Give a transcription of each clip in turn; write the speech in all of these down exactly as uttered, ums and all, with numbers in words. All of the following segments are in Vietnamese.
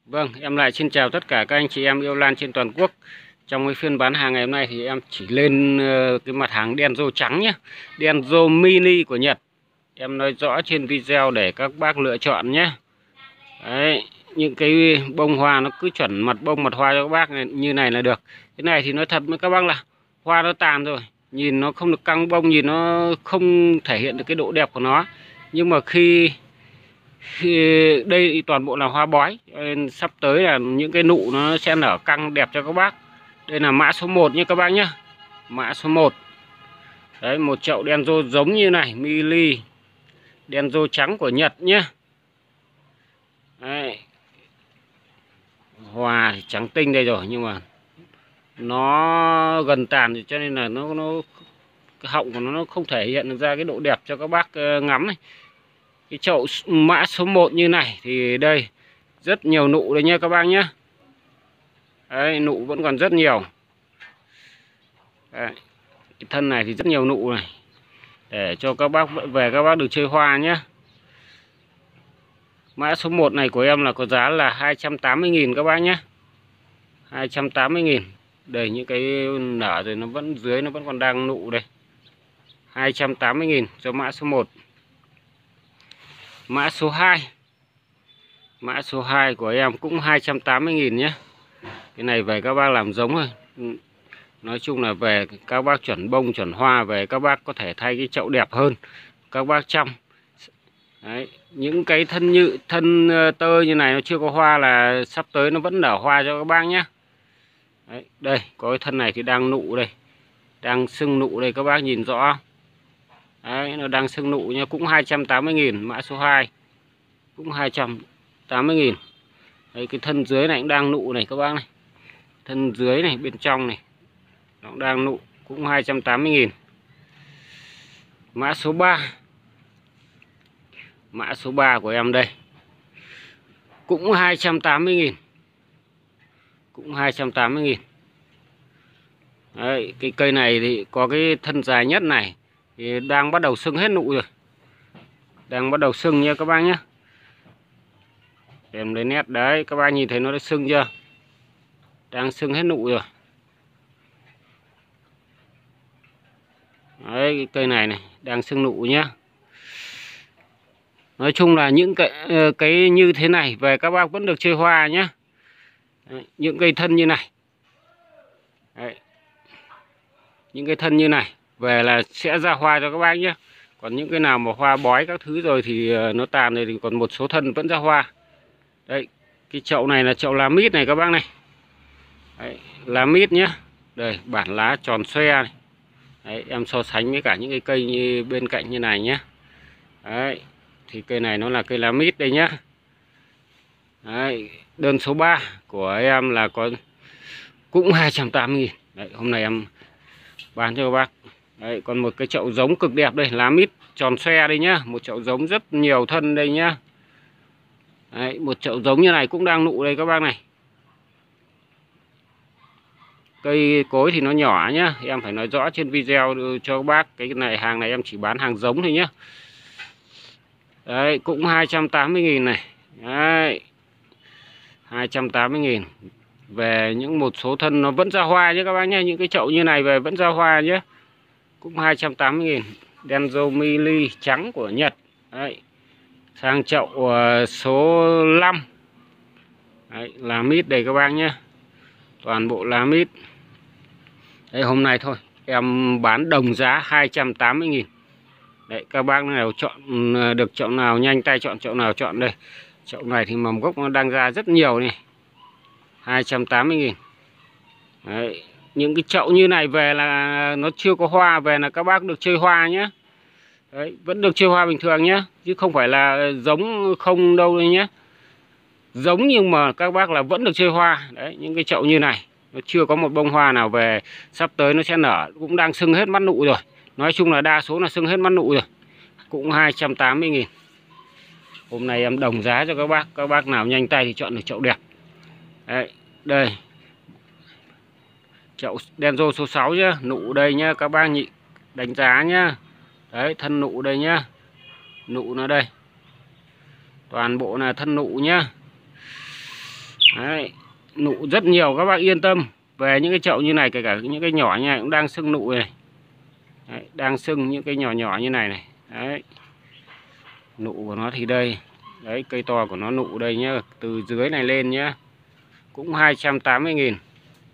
Vâng, em lại xin chào tất cả các anh chị em yêu lan trên toàn quốc. Trong cái phiên bán hàng ngày hôm nay thì em chỉ lên ờ, cái mặt hàng đen rô trắng nhé, đen rô mini của Nhật. Em nói rõ trên video để các bác lựa chọn nhé. Đấy, những cái bông hoa nó cứ chuẩn mặt bông mặt hoa cho các bác này, như này là được. Cái này thì nói thật với các bác là hoa nó tàn rồi, nhìn nó không được căng bông, nhìn nó không thể hiện được cái độ đẹp của nó. Nhưng mà khi Thì đây toàn bộ là hoa bói, nên sắp tới là những cái nụ nó sẽ nở căng đẹp cho các bác. Đây là mã số một nha các bác nhé. Mã số một. Đấy, một chậu đen rô giống như này, mili đen rô trắng của Nhật nhé. Đấy. Hoa thì trắng tinh đây rồi, nhưng mà nó gần tàn thì cho nên là nó nó cái họng của nó, nó không thể hiện được ra cái độ đẹp cho các bác ngắm này. Cái chậu mã số một như này thì đây rất nhiều nụ đây nha các bác nhé. Đấy, nụ vẫn còn rất nhiều. Đấy, cái thân này thì rất nhiều nụ này, để cho các bác về các bác được chơi hoa nhé. Mã số một này của em là có giá là hai trăm tám mươi nghìn các bác nhé. hai trăm tám mươi nghìn. Đây những cái nở rồi nó vẫn dưới nó vẫn còn đang nụ đây. hai trăm tám mươi nghìn cho mã số một. Mã số hai. Mã số hai của em cũng hai trăm tám mươi nghìn nhé. Cái này về các bác làm giống thôi. Nói chung là về các bác chuẩn bông chuẩn hoa, về các bác có thể thay cái chậu đẹp hơn các bác chăm. Đấy, những cái thân như thân tơ như này nó chưa có hoa là sắp tới nó vẫn nở hoa cho các bác nhé. Đấy, đây có cái thân này thì đang nụ đây, đang sưng nụ đây các bác nhìn rõ. Đấy, nó đang sưng nụ nha, cũng hai trăm tám mươi nghìn. Mã số hai cũng hai trăm tám mươi nghìn. Đấy, cái thân dưới này cũng đang nụ này các bác này, thân dưới này bên trong này nó cũng đang nụ, cũng hai trăm tám mươi nghìn. Mã số ba. Mã số ba của em đây cũng hai trăm tám mươi nghìn. Cũng hai trăm tám mươi nghìn. Đấy, cái cây này thì có cái thân dài nhất này thì đang bắt đầu sưng hết nụ rồi. Đang bắt đầu sưng nha các bác nhé. Em lấy nét đấy, các bác nhìn thấy nó đã sưng chưa? Đang sưng hết nụ rồi. Đấy, cái cây này này đang sưng nụ nhá. Nói chung là những cái cái như thế này về các bác vẫn được chơi hoa nhá. Đấy, những cây thân như này. Đấy, những cái thân như này về là sẽ ra hoa cho các bác nhé. Còn những cái nào mà hoa bói các thứ rồi thì nó tàn rồi, thì còn một số thân vẫn ra hoa. Đấy, cái chậu này là chậu lá mít này các bác này. Đấy, lá mít nhá. Đây, bản lá tròn xoe này. Đấy, em so sánh với cả những cái cây như bên cạnh như này nhé. Đấy, thì cây này nó là cây lá mít đây nhá. Đấy, đơn số ba của em là có cũng hai trăm tám mươi nghìn. Đấy, hôm nay em bán cho các bác. Đấy, còn một cái chậu giống cực đẹp đây, lá mít tròn xoe đây nhá, một chậu giống rất nhiều thân đây nhá. Đấy, một chậu giống như này cũng đang nụ đây các bác này. Cây cối thì nó nhỏ nhá, em phải nói rõ trên video cho các bác. Cái này hàng này em chỉ bán hàng giống thôi nhá. Đấy, cũng hai trăm tám mươi nghìn này. Đấy, hai trăm tám mươi nghìn. Về những một số thân nó vẫn ra hoa nhé các bác nhé. Những cái chậu như này về vẫn ra hoa nhé. Cũng hai trăm tám mươi nghìn. Đen rô mili trắng của Nhật. Đấy, sang chậu uh, số năm. Đấy, lá mít đây các bác nhé. Toàn bộ lá mít. Đây, hôm nay thôi em bán đồng giá hai trăm tám mươi nghìn. Đấy, các bác nào chọn được chậu nào nhanh tay chọn chậu nào chọn đây. Chậu này thì mầm gốc nó đang ra rất nhiều này. hai trăm tám mươi nghìn. Đấy, những cái chậu như này về là nó chưa có hoa, về là các bác được chơi hoa nhé. Đấy, vẫn được chơi hoa bình thường nhé, chứ không phải là giống không đâu đấy nhé. Giống nhưng mà các bác là vẫn được chơi hoa. Đấy, những cái chậu như này nó chưa có một bông hoa nào về, sắp tới nó sẽ nở, cũng đang sưng hết mắt nụ rồi. Nói chung là đa số là sưng hết mắt nụ rồi. Cũng hai trăm tám mươi nghìn. Hôm nay em đồng giá cho các bác. Các bác nào nhanh tay thì chọn được chậu đẹp. Đấy, đây chậu đen rô số sáu nhá, nụ đây nhá, các bác nhị đánh giá nhá. Đấy, thân nụ đây nhá. Nụ nó đây. Toàn bộ là thân nụ nhá. Đấy, nụ rất nhiều, các bác yên tâm. Về những cái chậu như này, kể cả những cái nhỏ nha cũng đang sưng nụ này. Đấy, đang sưng những cái nhỏ nhỏ như này này. Đấy, nụ của nó thì đây. Đấy, cây to của nó nụ đây nhá, từ dưới này lên nhá, cũng hai trăm tám mươi nghìn.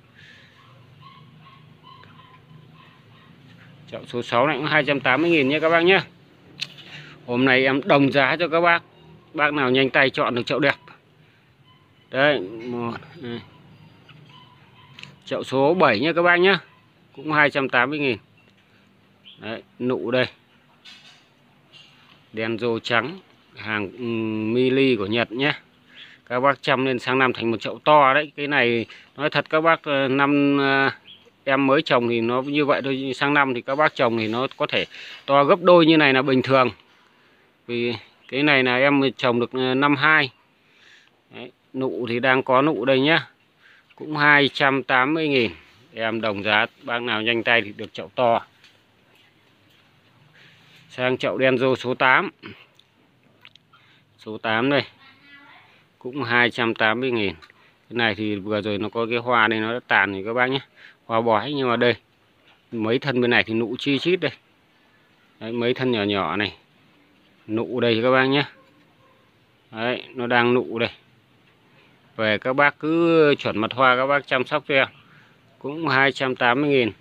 Chậu số sáu này cũng hai trăm tám mươi nghìn nhé các bác nhé. Hôm nay em đồng giá cho các bác. Bác nào nhanh tay chọn được chậu đẹp. Đây, một, này. Chậu số bảy nhé các bác nhé, cũng hai trăm tám mươi nghìn. Đấy, nụ đây. Đen rô trắng, hàng um, mili của Nhật nhé. Các bác chăm lên sang năm thành một chậu to đấy. Cái này nói thật các bác, năm uh, em mới trồng thì nó như vậy thôi, sang năm thì các bác trồng thì nó có thể to gấp đôi như này là bình thường. Vì cái này là em trồng được năm hai. Đấy, nụ thì đang có nụ đây nhá, cũng hai trăm tám mươi nghìn. Em đồng giá, bác nào nhanh tay thì được chậu to. Sang chậu đen rô số tám. Số tám đây, cũng hai trăm tám mươi nghìn. Cái này thì vừa rồi nó có cái hoa đây nó đã tàn thì các bác nhé, hoa bói. Nhưng mà đây mấy thân bên này thì nụ chi chít đây. Đấy, mấy thân nhỏ nhỏ này nụ đây các bác nhé. Đấy, nó đang nụ đây. Về các bác cứ chuẩn mật hoa các bác chăm sóc cho em, cũng hai trăm tám mươi nghìn.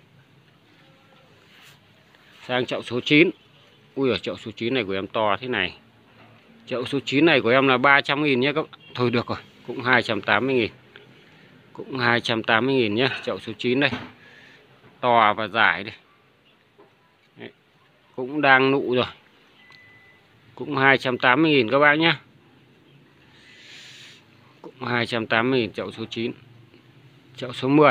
Sang chậu số chín. Ui, ở chậu số chín này của em to thế này. Chậu số chín này của em là ba trăm nghìn nhé các bác. Thôi được rồi, cũng hai trăm tám mươi nghìn. Cũng hai trăm tám mươi nghìn nhé. Chậu số chín đây, to và dài đây. Đấy, cũng đang nụ rồi, cũng hai trăm tám mươi nghìn các bác nhé. Cũng hai trăm tám mươi nghìn chậu số chín. Chậu số mười.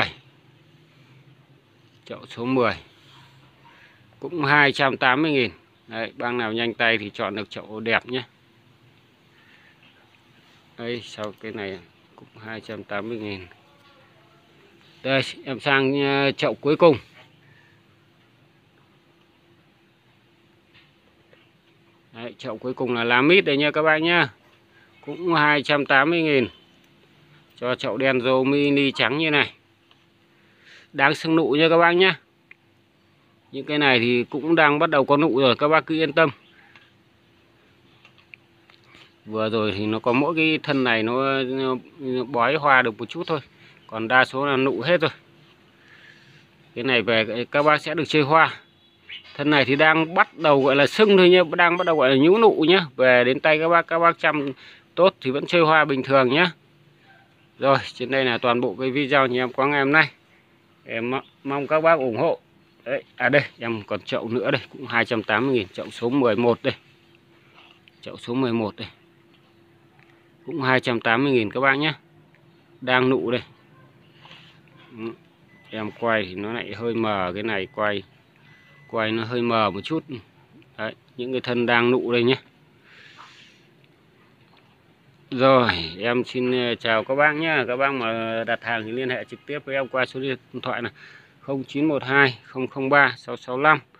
Chậu số mười cũng hai trăm tám mươi nghìn. Đấy, bác nào nhanh tay thì chọn được chậu đẹp nhé. Đây, sau cái này cũng hai trăm tám mươi nghìn. Đây, em sang chậu cuối cùng. Đấy, chậu cuối cùng là lá mít đây nha các bác nhá, cũng hai trăm tám mươi nghìn. Cho chậu đen rô mini trắng như này, đang sưng nụ nha các bác nhá. Những cái này thì cũng đang bắt đầu có nụ rồi, các bác cứ yên tâm. Vừa rồi thì nó có mỗi cái thân này nó, nó bói hoa được một chút thôi, còn đa số là nụ hết rồi. Cái này về các bác sẽ được chơi hoa. Thân này thì đang bắt đầu gọi là sưng thôi nhá, đang bắt đầu gọi là nhú nụ nhá. Về đến tay các bác, các bác chăm tốt thì vẫn chơi hoa bình thường nhá. Rồi, trên đây là toàn bộ cái video nhà em có ngày hôm nay. Em mong các bác ủng hộ. Đấy, à đây, em còn chậu nữa đây, cũng hai trăm tám mươi nghìn. Chậu số mười một đây. Chậu số mười một đây, cũng hai trăm tám mươi nghìn các bác nhé. Đang nụ đây. Em quay thì nó lại hơi mờ, cái này quay quay nó hơi mờ một chút. Đấy, những cái thân đang nụ đây nhé. Rồi, em xin chào các bác nhé. Các bác mà đặt hàng thì liên hệ trực tiếp với em qua số điện thoại này không chín một hai không không ba sáu sáu năm.